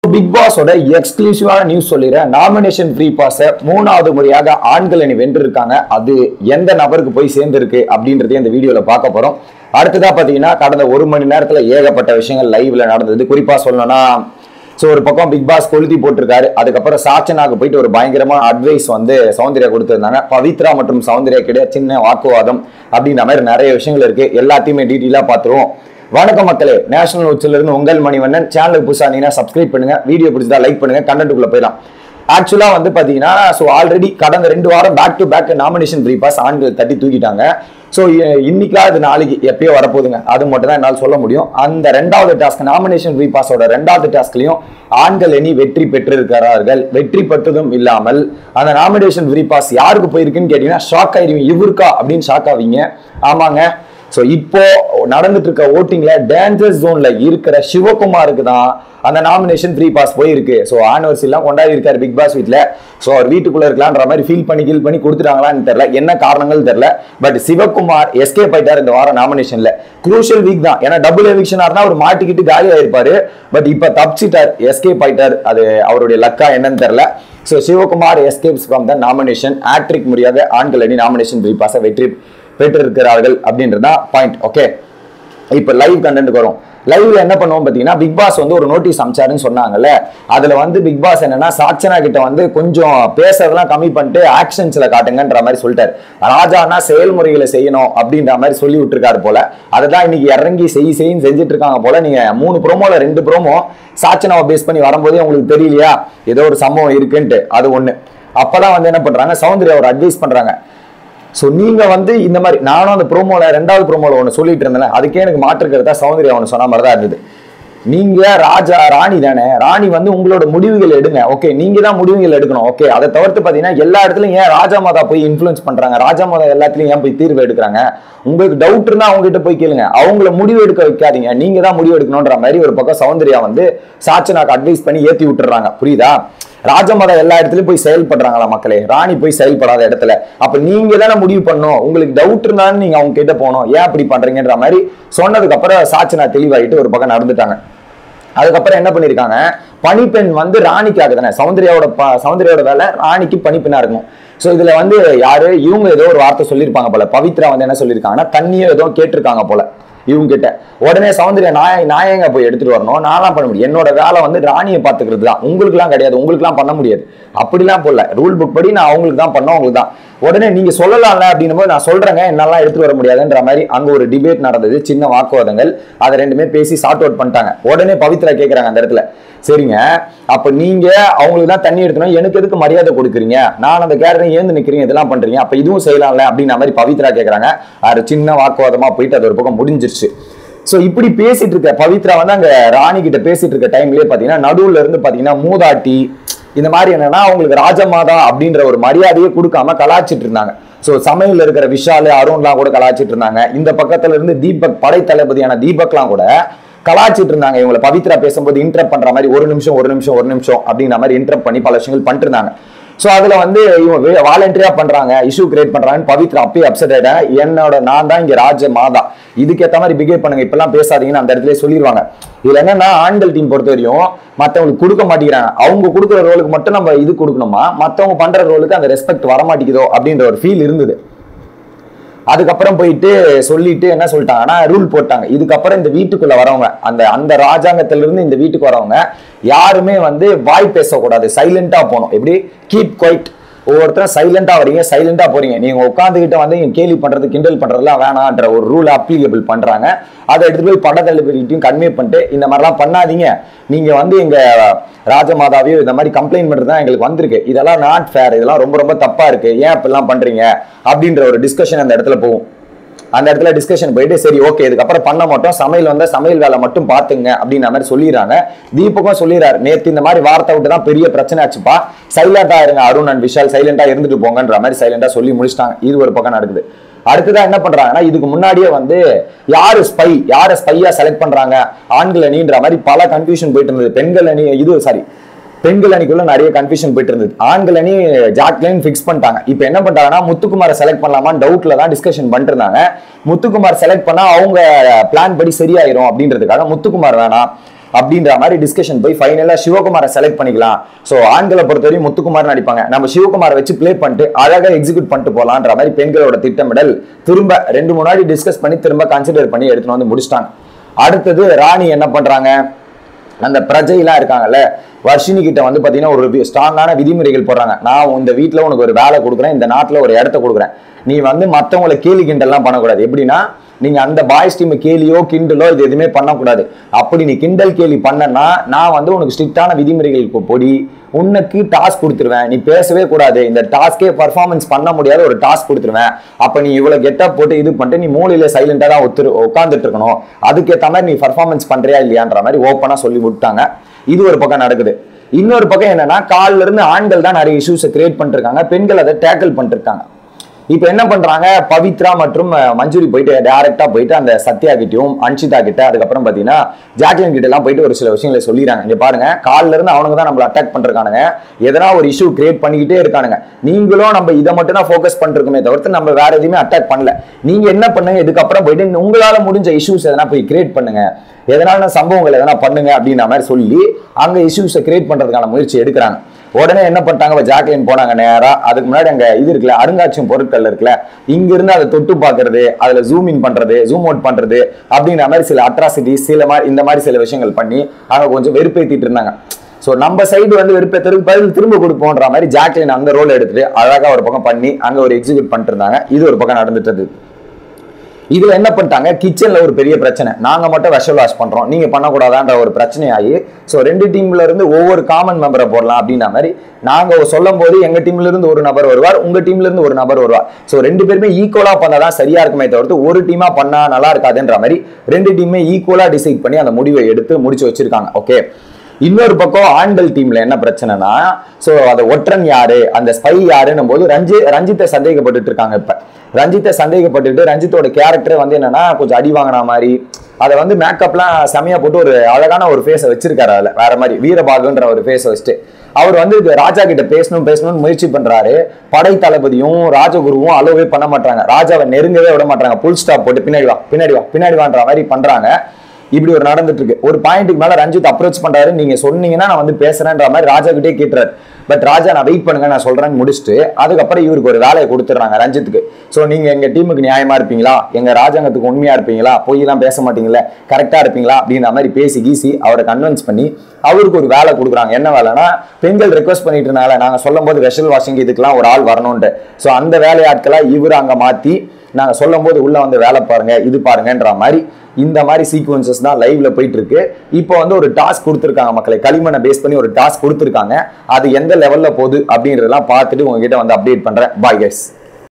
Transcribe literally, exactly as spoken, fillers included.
Big பாஸோட எக்ஸ்க்ளூசிவான news சொல்லிடுறேன். நாமினேஷன் ஃப்ரீ பாஸை மூணாவது முறையாக ஆண்கள் அணி வென்றிருக்காங்க. அது எந்த நபருக்கு போய் சேர்ந்திருக்கு அப்படின்றதையும் இந்த வீடியோல பார்க்க போறோம். அடுத்ததா பாத்தீங்கன்னா கடந்த ஒரு மணி நேரத்துல ஏகப்பட்ட விஷயங்கள் லைவ்ல நடந்தது. குறிப்பா சொல்லணும்னா ஸோ ஒரு பக்கம் பிக் பாஸ் கொளுத்தி போட்டிருக்காரு. அதுக்கப்புறம் சாச்சனாக்கு போயிட்டு ஒரு பயங்கரமான அட்வைஸ் வந்து சௌந்தர்யா கொடுத்துருந்தாங்க. பவித்ரா மற்றும் சௌந்தர்யா கிடையாது சின்ன வாக்குவாதம் அப்படின்ற மாதிரி நிறைய விஷயங்கள் இருக்கு. எல்லாத்தையுமே டீட்டெயிலா பார்த்துருவோம். வணக்கம் மக்களே, நேஷனல் நியூஸ்ல இருந்து உங்கள் மணிவண்ணன். சேனலுக்கு புதுசா இருந்தீங்கன்னா சப்ஸ்கிரைப் பண்ணுங்க, வீடியோ பிடிச்சதா லைக் பண்ணுங்க, கண்டென்ட்டுக்குள்ள போயிடலாம். ஆக்சுவலா வந்து பாத்தீங்கன்னா ஸோ ஆல்ரெடி கடந்த ரெண்டு வாரம் back to back nomination free pass ஆண்கள் தட்டி தூக்கிட்டாங்க. ஸோ இன்னைக்கா அது நாளைக்கு எப்பயோ வரப்போகுதுங்க, அது மட்டும் தான் என்னால் சொல்ல முடியும். அந்த ரெண்டாவது டாஸ்க் நாமினேஷன் ஃப்ரீ பாஸோட ரெண்டாவது டாஸ்க்லையும் ஆண்கள் அணி வெற்றி பெற்றிருக்கிறார்கள். வெற்றி பெற்றதும் இல்லாமல் அந்த நாமினேஷன் ஃப்ரீ பாஸ் யாருக்கு போயிருக்குன்னு கேட்டீங்கன்னா ஷாக் ஆயிருவீங்க. இவருக்கா அப்படின்னு ஷாக் ஆவீங்க. ஆமாங்க, ஸோ இப்போ நடந்துட்டு இருக்க ஓட்டிங்ல டேஞ்சர் ஜோன்ல இருக்கிற சிவகுமாருக்கு தான் அந்த நாமினேஷன் ஃப்ரீ பாஸ் போயிருக்கு. ஸோ ஆனிவர்சரி எல்லாம் கொண்டாடி இருக்காரு பிக் பாஸ் வீட்டில். ஸோ அவர் வீட்டுக்குள்ள இருக்கலான்ற மாதிரி ஃபீல் பண்ணி கீல் பண்ணி கொடுத்துட்டாங்களான்னு தெரியல, என்ன காரணங்கள் தெரியல. பட் சிவகுமார் எஸ்கேப் ஆயிட்டார் இந்த வாரம் நாமினேஷன்ல. குரூஷியல் வீக் தான், ஏன்னா டபுள் எவிக்ஷனா இருந்தா அவர் மாட்டிக்கிட்டு காலி ஆயிருப்பாரு. பட் இப்ப தப்பிச்சிட்டார், எஸ்கேப் ஆயிட்டார். அது அவருடைய லக்கா என்னன்னு தெரியல. So Sivakumar escapes from the nomination. ஆட்ரிக் முடியாத ஆண்கள் அணி நாமினேஷன் ஃப்ரீ பாஸை வெற்றி பெற்றிருக்கிறார்கள் அப்படின்றதா பாயிண்ட். ஓகே, இப்ப லைவ் கண்டென்ட் வரும். லைவ்ல என்ன பண்ணுவோம் பாத்தீங்கன்னா பிக் பாஸ் வந்து ஒரு நோட்டீஸ் அமிச்சாருன்னு சொன்னாங்கல்ல. அதுல வந்து பிக் பாஸ் என்னன்னா சாச்சனா கிட்ட வந்து கொஞ்சம் பேசுறதெல்லாம் கம்மி பண்ணிட்டு ஆக்ஷன்ஸ்ல காட்டுங்கன்ற மாதிரி சொல்லிட்டாரு. ராஜானா செயல்முறைகளை செய்யணும் அப்படின்ற மாதிரி சொல்லி விட்டுருக்காரு போல. அதுதான் இன்னைக்கு இறங்கி செய் செய்யும் செஞ்சுட்டு இருக்காங்க போல. நீங்க மூணு ப்ரோமோல ரெண்டு ப்ரோமோ சாச்சனாவை பேஸ் பண்ணி வரும்போதே உங்களுக்கு தெரியலையா ஏதோ ஒரு சம்பவம் இருக்குன்ட்டு? அது ஒண்ணு. அப்பதான் வந்து என்ன பண்றாங்க, சௌந்தர்யா ஒரு அட்வைஸ் பண்றாங்க. ஸோ நீங்க வந்து இந்த மாதிரி நானும் அந்த ப்ரோமோல ரெண்டாவது ப்ரோமோல ஒன்று சொல்லிட்டு இருந்தேன். அதுக்கே எனக்கு மாற்றுக்கிறதா சௌந்தர்யா ஒன்று சொன்ன மாதிரி தான் இருந்தது. நீங்க ராஜா ராணி தானே, ராணி வந்து உங்களோட முடிவுகள் எடுங்க. ஓகே, நீங்க தான் முடிவுகள் எடுக்கணும். ஓகே, அதை தவிர்த்து பாத்தீங்கன்னா எல்லா இடத்துலயும் ஏன் ராஜா மாதா போய் இன்ஃபுளுன்ஸ் பண்றாங்க, ராஜா மாதா எல்லாத்துலயும் ஏன் போய் தீர்வு எடுக்கிறாங்க? உங்களுக்கு டவுட் இருந்தா அவங்க கிட்ட போய் கேளுங்க, அவங்கள முடிவு எடுக்க வைக்காதீங்க, நீங்க தான் முடிவு எடுக்கணும்ன்ற மாதிரி ஒரு பக்கம் சௌந்தர்யா வந்து சாச்சனாக்கு அட்வைஸ் பண்ணி ஏத்தி விட்டுறாங்க. புரியுதா? ராஜமாதா எல்லா இடத்துலயும் போய் செயல்படுறாங்களா மக்களே, ராணி போய் செயல்படாத இடத்துல. அப்ப நீங்க தானே முடிவு பண்ணணும். உங்களுக்கு டவுட் இருந்தாலும் நீங்க அவங்க கிட்ட போகணும், ஏன் அப்படி பண்றீங்கன்ற மாதிரி சொன்னதுக்கு அப்புறம் சாச்சனா தெளிவாயிட்டு ஒரு பக்கம் நடந்துட்டாங்க. அதுக்கப்புறம் என்ன பண்ணிருக்காங்க, பணிப்பெண் வந்து ராணிக்காக தானே, சௌந்தர்யாவோட சௌந்தர்யாவோட வேலை ராணிக்கு பணிப்பெண்ணா இருக்கணும். சோ இதுல வந்து யாரு இவங்க ஏதோ ஒரு வார்த்தை சொல்லியிருப்பாங்க போல. பவித்ரா வந்து என்ன சொல்லியிருக்காங்கன்னா தண்ணியோ ஏதோ கேட்டிருக்காங்க போல இவங்க கிட்ட. உடனே சௌந்தர்யா நாய நாயங்க போய் எடுத்துட்டு வரணும், நான்லாம் பண்ண முடியும், என்னோட வேலை வந்து ராணியை பாத்துக்கிறது தான், உங்களுக்கு எல்லாம் கிடையாது, உங்களுக்கு எல்லாம் பண்ண முடியாது அப்படிலாம் போடல. ரூல் புக் படி நான் அவங்களுக்கு தான் பண்ணோம், அவங்களுக்கு தான். உடனே நீங்க சொல்லலாம்ல அப்படின்னும் போது நான் சொல்றேங்க என்னெல்லாம் எடுத்துட்டு வர முடியாதுன்ற மாதிரி அங்க ஒரு டிபேட் நடந்தது, சின்ன வாக்குவாதங்கள். அதை ரெண்டுமே பேசி சார்ட் அவுட் பண்ணிட்டாங்க. உடனே பவித்ரா கேட்கறாங்க அந்த இடத்துல, சரிங்க அப்ப நீங்க அவங்களுக்கு தான் தண்ணி எடுக்கணும், எனக்கு எதுக்கு மரியாதை கொடுக்குறீங்க, நான் அந்த கேரளை ஏந்து நிக்கிறீங்க, இதெல்லாம் பண்றீங்க, அப்ப இதுவும் செய்யலாம்ல அப்படின்ற மாதிரி பவித்ரா கேட்கறாங்க. அது சின்ன வாக்குவாதமா போயிட்டு அது ஒரு பக்கம் முடிஞ்சிருச்சு. சோ இப்படி பேசிட்டு இருக்க பவித்ரா வந்து அங்க ராணி கிட்ட பேசிட்டு இருக்க டைம்லயே பாத்தீங்கன்னா நடுவுல இருந்து பாத்தீங்கன்னா மூதாட்டி இந்த மாதிரி என்னன்னா அவங்களுக்கு ராஜமாதா அப்படின்ற ஒரு மரியாதையை கொடுக்காம கலாச்சிட்டு இருந்தாங்க. சோ சமையல் இருக்கிற விஷாலு அருண்லாம் கூட கலாச்சிட்டு இருந்தாங்க. இந்த பக்கத்துல இருந்து தீபக் படை தளபதியான தீபக்லாம் கூட கலாச்சிட்டு இருந்தாங்க. இவங்களை பவித்ரா பேசும்போது இன்டரப்ட் பண்ற மாதிரி ஒரு நிமிஷம் ஒரு நிமிஷம் ஒரு நிமிஷம் அப்படின்ற மாதிரி இன்டரப்ட் பண்ணி பல விஷயங்கள் பண்ணிட்டு இருந்தாங்க. சோ அதுல வந்து இவங்க வாலண்டியரா பண்றாங்க, இஷ்யூ கிரியேட் பண்றாங்கன்னு பவித்ரா அப்பயே அப்செட் ஆயிட்டாங்க. என்னோட நான் தான் இங்க ராஜ மாதா, இதுக்கேற்ற மாதிரி பிஹேவ் பண்ணுங்க, இப்பெல்லாம் பேசாதீங்கன்னு அந்த இடத்துல சொல்லிடுவாங்க. இதுல என்னன்னா ஆண்கள் டீம் பொறுத்த வரையும் மத்தவங்களுக்கு கொடுக்க மாட்டேங்கிறாங்க. அவங்க கொடுக்குற ரோலுக்கு மட்டும் நம்ம இது கொடுக்கணுமா, மத்தவங்க பண்ற ரோலுக்கு அந்த ரெஸ்பெக்ட் வர மாட்டேங்குதோ அப்படின்ற ஒரு ஃபீல் இருந்தது. அதுக்கப்புறம் போயிட்டு சொல்லிட்டு என்ன சொல்லிட்டாங்கன்னா ரூல் போட்டாங்க, இதுக்கப்புறம் இந்த வீட்டுக்குள்ள வரவங்க அந்த அந்த ராஜாங்கத்திலிருந்து இந்த வீட்டுக்கு வரவங்க யாருமே வந்து வாய் பேசக்கூடாது, சைலண்டா போகணும். எப்படி கீப் குவைட், ஒவ்வொருத்தரும் சைலண்டா வரீங்க, சைலண்டா போறீங்க, நீங்க உட்காந்துக்கிட்ட வந்து கேலி பண்றது கிண்டல் பண்றதுலாம் வேணான்ற ஒரு ரூல் அப்ளிகபிள் பண்றாங்க. அதை எடுத்து போய் பட தளபதியும் கன்வே பண்ணிட்டு இந்த மாதிரிலாம் பண்ணாதீங்க, நீங்க வந்து எங்க ராஜமாதாவையோ இந்த மாதிரி கம்ப்ளைண்ட் பண்றது தான் எங்களுக்கு வந்திருக்கு, இதெல்லாம் நாட் ஃபேர், இதெல்லாம் ரொம்ப ரொம்ப தப்பா இருக்கு, ஏன் இப்பெல்லாம் பண்றீங்க அப்படின்ற ஒரு டிஸ்கஷன் அந்த இடத்துல போகும். அந்த இடத்துல டிஸ்கஷன் போயிட்டு சரி ஓகே இதுக்கப்புறம் பண்ண மாட்டோம், சமையல் வந்தா சமையல் வேலை மட்டும் பாத்துங்க அப்படின்ற மாதிரி சொல்லிடுறாங்க. தீபக்கும் சொல்லிடுறாரு, நேத்து இந்த மாதிரி வார்த்தை விட்டு தான் பெரிய பிரச்சனை ஆச்சுப்பா, சைலண்டா இருங்க அருண் அண்ட் விஷால், சைலண்டா இருந்துட்டு போங்கன்ற மாதிரி சைலண்டா சொல்லி முடிச்சிட்டாங்க. இது ஒரு பக்கம் நடக்குது. அடுத்ததான் என்ன பண்றாங்கன்னா இதுக்கு முன்னாடியே வந்து யாரு ஸ்பை யார ஸ்பையா செலக்ட் பண்றாங்க ஆண்கள் அணின்ற மாதிரி பல கன்ஃபியூஷன் போயிட்டு இருந்தது. பெண்கள் அணி இது சாரி பெண்கள் அணிக்குள்ள நிறைய கன்ஃபியூஷன் போயிட்டு இருந்தது. ஆண்கள் அணி ஜாக்லைன் ஃபிக்ஸ் பண்ணிட்டாங்க. இப்போ என்ன பண்றாங்கன்னா முத்துக்குமாரை செலக்ட் பண்ணலாமான்னு டவுட்ல தான் டிஸ்கஷன் பண்ணிட்டு இருந்தாங்க. முத்துக்குமார் செலக்ட் பண்ணா அவங்க பிளான் படி சரியாயிரும் அப்படின்றதுக்காக முத்துக்குமார் வேணாம் அப்படின்ற மாதிரி டிஸ்கஷன் போய் ஃபைனலா சிவகுமாரை செலக்ட் பண்ணிக்கலாம். ஸோ ஆண்களை பொறுத்தவரையும் முத்துக்குமார் நடிப்பாங்க, நம்ம சிவகுமாரை வச்சு பிளே பண்ணிட்டு அழகா எக்ஸிக்யூட் பண்ணிட்டு போலான்ற மாதிரி பெண்களோட திட்டமிடல் திரும்ப ரெண்டு மூணு நாடி டிஸ்கஸ் பண்ணி திரும்ப கன்சிடர் பண்ணி எடுத்துன்னு வந்து முடிச்சிட்டாங்க. அடுத்தது ராணி என்ன பண்றாங்க, அந்த பிரஜைலாம் இருக்காங்கல்ல, வர்ஷினி கிட்ட வந்து பாத்தீங்கன்னா ஒரு ஸ்ட்ராங்கான விதிமுறைகள் போடுறாங்க. நான் இந்த வீட்டுல உனக்கு ஒரு வேலை கொடுக்குறேன், இந்த நாட்டுல ஒரு இடத்த கொடுக்குறேன், நீ வந்து மத்தவங்களை கேலி கிண்டல்லாம் பண்ணக்கூடாது. எப்படின்னா நீங்க அந்த பாய்ஸ் டீம் கேலியோ கிண்டலோ இது எதுவுமே பண்ணக்கூடாது. அப்படி நீ கிண்டல் கேலி பண்ணனா நான் வந்து உனக்கு ஸ்ட்ரிக்டான விதிமுறைகளுக்கு போடி உனக்கு டாஸ்க் கொடுத்துருவேன், நீ பேசவே கூடாது, இந்த டாஸ்கே பர்ஃபார்மன்ஸ் பண்ண முடியாத ஒரு டாஸ்க் கொடுத்துருவேன். அப்ப நீ இவ்வளவு கெட்டப் போட்டு இது பண்ணிட்டு நீ மூலையில சைலண்டா தான் ஒத்து உட்காந்துட்டு இருக்கணும், அதுக்கேற்ற மாதிரி நீ பர்ஃபார்மன்ஸ் பண்றியா இல்லையான்ற மாதிரி ஓப்பனா சொல்லி விட்டாங்க. இது ஒரு பக்கம் நடக்குது. இன்னொரு பக்கம் என்னன்னா காலில இருந்து ஆண்கள் தான் நிறைய இஷ்யூஸை கிரியேட் பண்ணிட்டு இருக்காங்க, பெண்கள் அதை டேக்கிள் பண்ணிட்டு இருக்காங்க. இப்ப என்ன பண்றாங்க, பவித்ரா மற்றும் மஞ்சுரி போயிட்டு டைரக்டா போயிட்டு அந்த சத்யா கிட்டையும் அன்ஷிதா கிட்ட அதுக்கப்புறம் பாத்தீங்கன்னா ஜாக்லின் கிட்ட எல்லாம் போயிட்டு ஒரு சில விஷயங்களை சொல்லிடுறாங்க. இங்க பாருங்க, காலில இருந்து அவனுங்க தான் நம்மள அட்டாக் பண்றானுங்க, எதனா ஒரு இஷ்யூ கிரியேட் பண்ணிக்கிட்டே இருக்கானுங்க, நீங்களும் நம்ம இதை மட்டும் தான் ஃபோக்கஸ் பண்ணிருக்கோமே தவிர்த்து நம்ம வேற எதுவுமே அட்டாக் பண்ணல. நீங்க என்ன பண்ணுங்க, இதுக்கப்புறம் போயிட்டு உங்களால முடிஞ்ச இஷ்யூஸ் எதனா போய் கிரியேட் பண்ணுங்க, எதனால சம்பவங்கள் எதனா பண்ணுங்க அப்படின்ற மாதிரி சொல்லி அங்க இஷ்யூஸை கிரியேட் பண்றதுக்கான முயற்சி எடுக்கிறாங்க. உடனே என்ன பண்ணிட்டாங்க, ஜாக்லின் போனாங்க நேரா. அதுக்கு முன்னாடி அங்க இது இருக்குல்ல, அருங்காட்சியம் பொருட்கள் இருக்குல்ல, இங்க இருந்து அதை தொட்டு பாக்குறது, அதுல ஜூம் இன் பண்றது, ஜூம் அவுட் பண்றது அப்படின்ற மாதிரி சில அட்ராசிட்டிஸ் சில மாதிரி இந்த மாதிரி சில விஷயங்கள் பண்ணி அவங்க கொஞ்சம் வெறுப்பேத்திட்டு இருந்தாங்க. சோ நம்ம சைடு வந்து வெறுப்பேற்றதுக்கு பதில் திரும்ப கொடுப்போன்ற மாதிரி ஜாக்லின் அந்த ரோல் எடுத்துட்டு அழகா ஒரு பக்கம் பண்ணி அங்க ஒரு எக்ஸிக்யூட் பண்ணிட்டு இருந்தாங்க. இது ஒரு பக்கம் நடந்துட்டு. இதுல என்ன பண்ணிட்டாங்க, கிச்சன்ல ஒரு பெரிய பிரச்சனை, நாங்க மட்டும் வெஷல் வாஷ் பண்றோம் நீங்க பண்ணக்கூடாதான்ற ஒரு பிரச்சனை ஆகி ஸோ ரெண்டு டீம்ல இருந்து ஒவ்வொரு காமன் மெம்பரை போடலாம் அப்படின்ற மாதிரி நாங்க சொல்லும் போது எங்க டீம்ல இருந்து ஒரு நபர் வருவார், உங்க டீம்ல இருந்து ஒரு நபர் வருவார். ஸோ ரெண்டு பேருமே ஈக்குவலா பண்ணதான் சரியா இருக்குமே தவிர்த்து ஒரு டீமா பண்ணா நல்லா இருக்காதுன்ற மாதிரி ரெண்டு டீமே ஈக்குவலா டிசைட் பண்ணி அந்த முடிவை எடுத்து முடிச்சு வச்சிருக்காங்க. ஓகே, இன்னொரு பக்கம் ஆண்கள் டீம்ல என்ன பிரச்சனைனா, சோ அந்த ஒற்றன் யாரு, அந்த ஸ்பை யாருன்னும் போது ரஞ்சி ரஞ்சித்தை சந்தேகப்பட்டு இருக்காங்க. இப்ப ரஞ்சித்தை சந்தேகப்பட்டுட்டு ரஞ்சித்தோட கேரக்டரே வந்து என்னன்னா கொஞ்சம் அடி வாங்கின மாதிரி, அதை வந்து மேக்கப்லாம் செமையா போட்டு ஒரு அழகான ஒரு ஃபேஸை வச்சிருக்காரு. அதுல வேற மாதிரி வீரபாகுன்ற ஒரு ஃபேஸை வச்சுட்டு அவர் வந்து ராஜா கிட்ட பேசணும் பேசணும்னு முயற்சி பண்றாரு. படை தளபதியும் ராஜகுருவும் அலோவே பண்ண மாட்டாங்க, ராஜாவை நெருங்கவே விட மாட்டாங்க, புல் ஸ்டாப் போட்டு பின்னாடி வா பின்னாடி வா பின்னாடி வான்ற மாதிரி பண்றாங்க. இப்படி ஒரு நடந்துட்டு இருக்கு. ஒரு பாயிண்ட்டுக்கு மேல ரஞ்சித் அப்ரோச் பண்றாரு, நீங்க சொன்னீங்கன்னா நான் வந்து பேசுறேன்ற மாதிரி ராஜா கிட்டே கேட்டுறாரு. பட் ராஜா நான் வெயிட் பண்ணுங்க நான் சொல்றேன்னு முடிச்சுட்டு அதுக்கப்புறம் இவருக்கு ஒரு வேலையை கொடுத்துறாங்க ரஞ்சித்துக்கு. சோ நீங்க எங்க டீமுக்கு நியாயமா இருப்பீங்களா, எங்க ராஜாங்கத்துக்கு உண்மையா இருப்பீங்களா, பொய் எல்லாம் பேச மாட்டீங்களா, கரெக்டா இருப்பீங்களா அப்படின்ற மாதிரி பேசி கீசி அவரை கன்வின்ஸ் பண்ணி அவருக்கு ஒரு வேலை கொடுக்குறாங்க. என்ன வேலைன்னா, பெண்கள் ரெக்வஸ்ட் பண்ணிட்டு இருந்தால நாங்க சொல்லும் போது வெஷல் வாஷிங் இதுக்கெல்லாம் ஒரு ஆள் வரணும்ட்டு, சோ அந்த வேலையாட்களா இவர் அங்க மாத்தி நாங்க சொல்லும் போது உள்ள வந்து வேலை பாருங்க இது பாருங்கன்ற மாதிரி இந்த மாதிரி சீக்வன்சஸ் தான் லைவ்ல போயிட்டு இருக்கு. இப்போ வந்து ஒரு டாஸ்க் கொடுத்துருக்காங்க மக்களை, களிமண்ணை பேஸ் பண்ணி ஒரு டாஸ்க் கொடுத்துருக்காங்க. அது எந்த லெவல்ல போகுது அப்படின்றதெல்லாம் பார்த்துட்டு உங்ககிட்ட வந்து அப்டேட் பண்றேன். Bye guys.